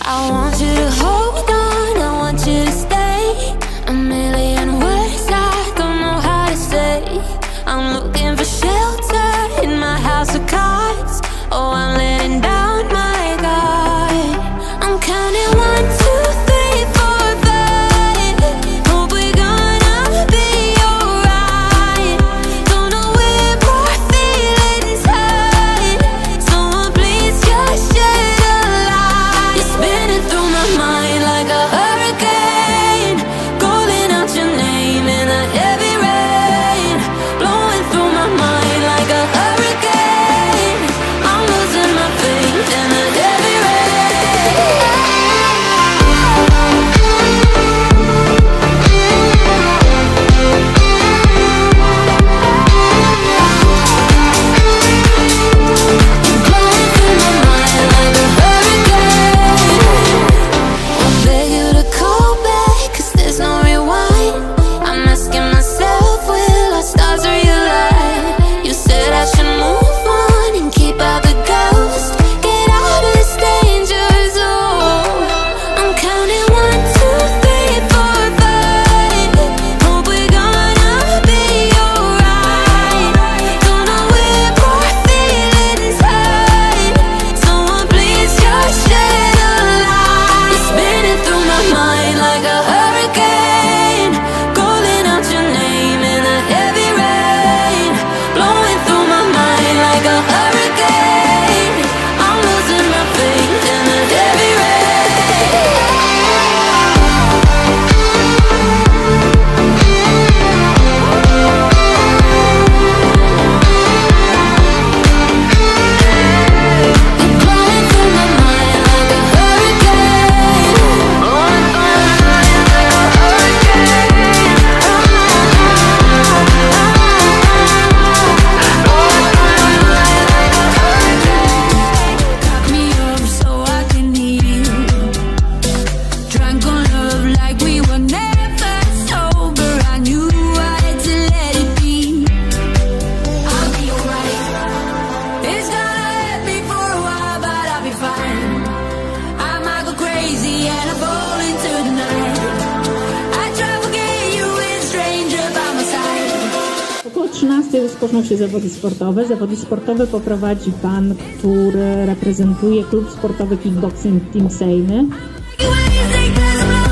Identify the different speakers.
Speaker 1: I want you to hold on, I want you to stay. A million words I don't know how to say. I'm looking for shelter in my house of cards. Oh, I'm letting down my guard. I'm counting 1, 2, 3, 4, 5. Hope we're gonna be alright. Don't know where our feelings hide. Someone please just shed a light. You're spinning through my mind like a hurricane, calling out your name in the heavy rain, blowing through my mind like a hurricane. I'm losing my faith in the heavy
Speaker 2: Około 13 rozpoczną się zawody sportowe. Zawody sportowe poprowadzi pan, który reprezentuje klub sportowy Kickboxing Team Sejmy.